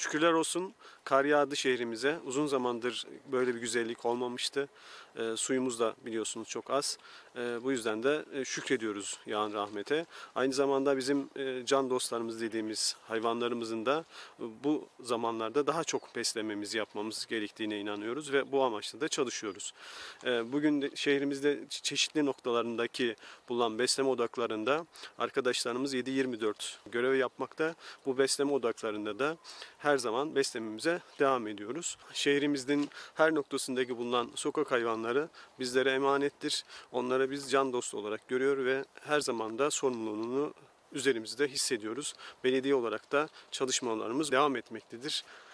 Şükürler olsun kar yağdı şehrimize. Uzun zamandır böyle bir güzellik olmamıştı. Suyumuz da biliyorsunuz çok az. Bu yüzden de şükrediyoruz yağan rahmete. Aynı zamanda bizim can dostlarımız dediğimiz hayvanlarımızın da bu zamanlarda daha çok beslememizi yapmamız gerektiğine inanıyoruz ve bu amaçla da çalışıyoruz. Bugün de şehrimizde çeşitli noktalarındaki bulunan besleme odaklarında arkadaşlarımız 7/24 görev yapmakta. Bu besleme odaklarında da her zaman beslememize devam ediyoruz. Şehrimizin her noktasındaki bulunan sokak hayvanları bizlere emanettir. Onlara biz can dostu olarak görüyor ve her zaman da sorumluluğunu üzerimizde hissediyoruz. Belediye olarak da çalışmalarımız devam etmektedir.